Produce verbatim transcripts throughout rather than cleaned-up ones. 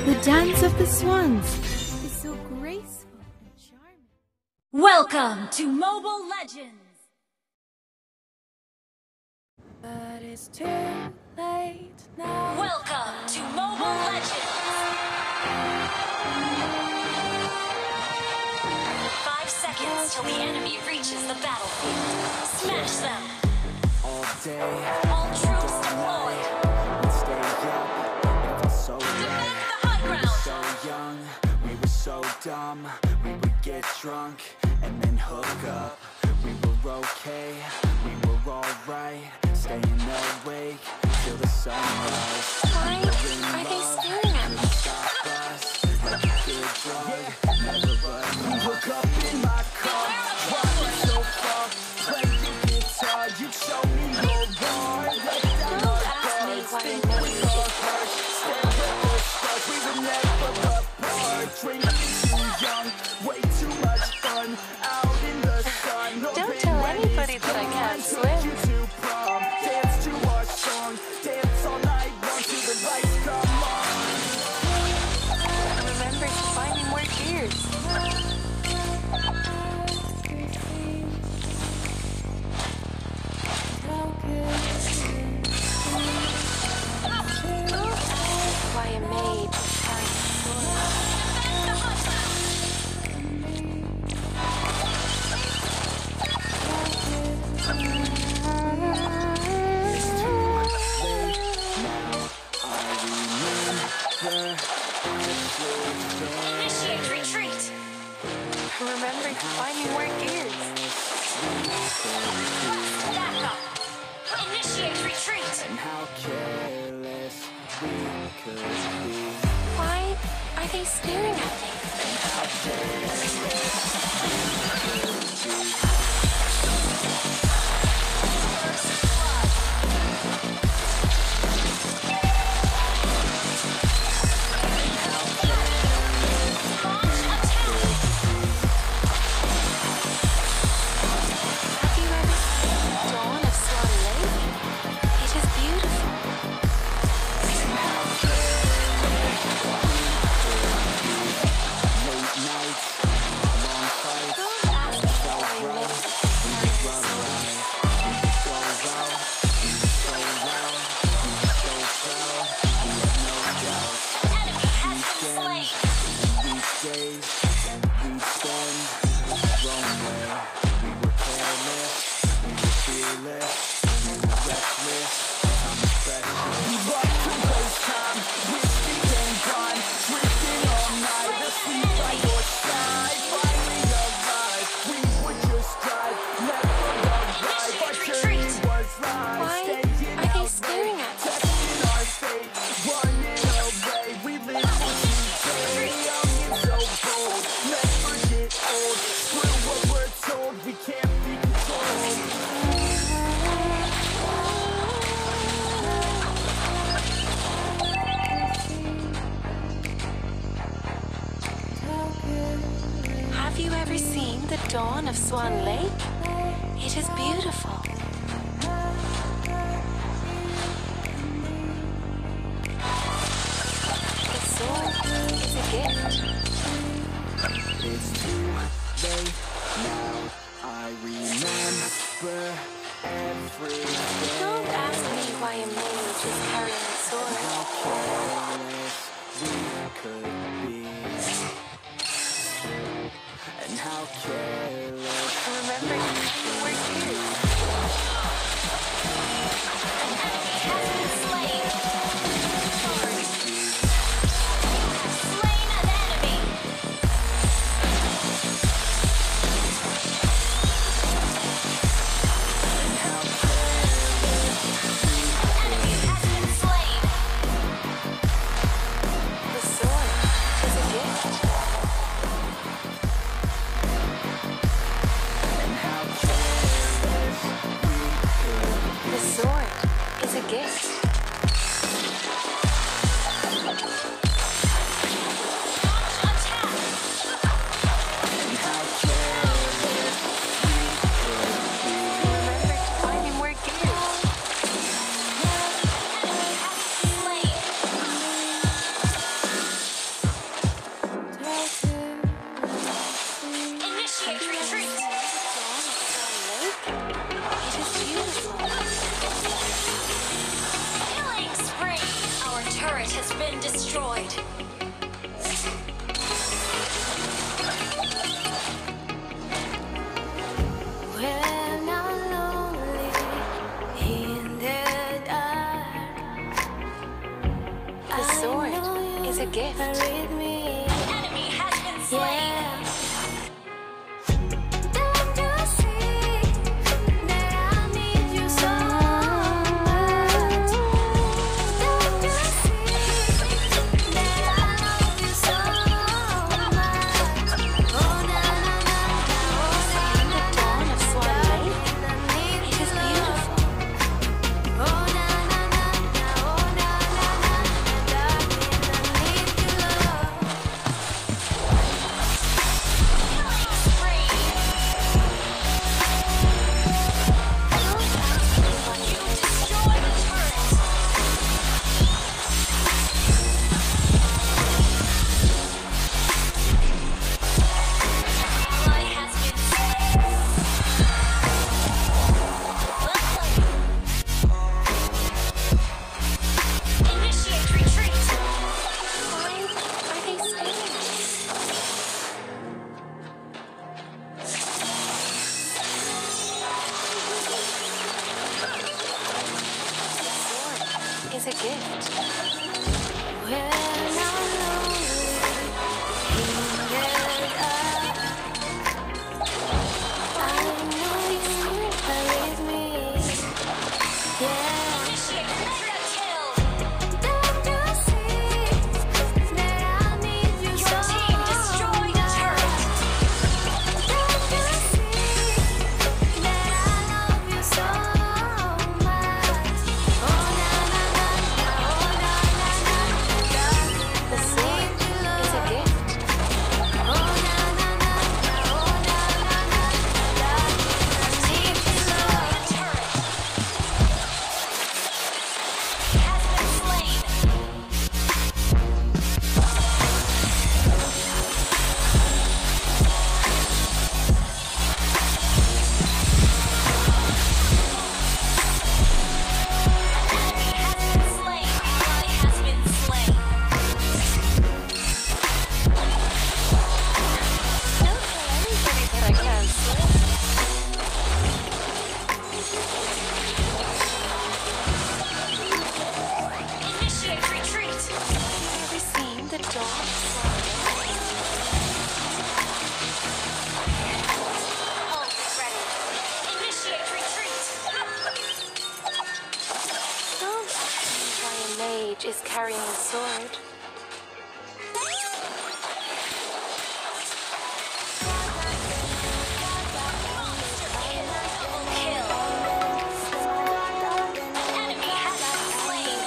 The dance of the swans is so graceful and charming. Welcome to Mobile Legends! But it's too late now. Welcome to Mobile Legends! Five seconds till the enemy reaches the battlefield. Smash them! All day, All troops deployed! we'd stay up, it felt so Defend right. the high ground! So young, we were so dumb. We would get drunk and then hook up. We were okay, we were alright. Staying awake till the sunrise. Why are they staring at me? Stop us, like a good drug. Never let me hook up in my car. Driving so far, play your guitar. You show me your heart. Don't ask me why I know you did that. We were never apart. Drinking too young, way too much fun. Out in the sun. Don't tell anybody that I can't swim. You to prom, dance to our song, dance all night long till the lights come on. Remember to buy me more beers. Why I made to carry the sword. It's too late now. I remember everything. Initiate retreat! Remember to buy me more gears. Back up! Initiate retreat! And how careless we could be. Why are they staring at me? Launch attack! Have you ever seen the dawn of Swan Lake? It is beautiful. Late nights, long fights. Don't ask me why I made to carry the sword. So loud, we were so loud, we were so proud. We had no doubt. Enemy has been slain! Weekdays, we'd spend wrong way. We were careless, we were fearless, we were reckless. Time is precious. We love to waste time, whiskey and gone, drinking all night, asleep by your side. Finally alive, we would just drive, never arrive. Our journey was live, Why staying are they out staring late, at me? testing our fate, running away. We live for today, young and so bold, never get old. Screw what we're told, we can't be controlled. Have you ever seen the dawn of Swan Lake? It is beautiful. The sword is a gift. It's too late now, I remember everything. Don't ask me why a mage is carrying a sword. How careless we could be. And how careless. Remember to buy me more gears. An enemy has been slain! Slain an enemy! Enemy has been slain! The sword is a gift. The sword is a gift. Launch attack! Remember to buy me more gears. Enemy has been slain! destroyed. When I'm lonely in the dark, the sword is a gift. Enemy has been slain. Is a gift. When I'm lonely in the dark, I know you are with me. Yeah. Initiate kill. Don't you see that I need you Your so team destroyed a turret. Don't you see that I love you so much? Oh na na na na, oh na na na na. The sword is a gift. Oh na na na na, oh na na na na. I need you love. The turret has been slain. Enemy has been slain. Ally has been slain. Don't tell anybody that I can't swim. Initiate retreat. Have you ever seen the dawn of Swan Lake? Ult ready. Initiate retreat. Don't ask me why a mage is carrying a sword. Kill. Enemy has been slain.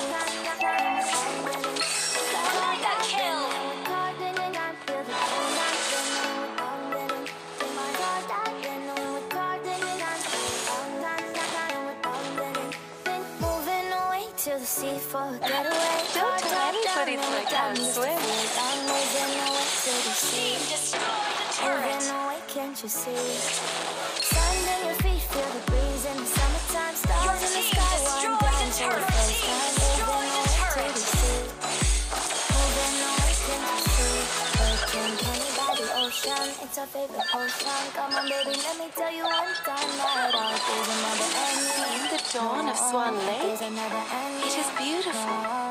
Mega kill. Moving away to the sea for a getaway. Don't tell anybody that I can't swim. I'm moving away to the sea. Team destroy the turret. Moving away, can't you see? Sand in your feet, feel the breeze in the summertime. Stars in the team sky, destroyed one down the for the turret. first Team time. destroyed Moving the away to turret. the sea. Moving away, can't you see? Hurricane, honey by the ocean, it's our favorite potion. Come on, baby, let me tell you one time that all days are never ending. In the dawn of Swan Lake, Days are never ending. it is beautiful.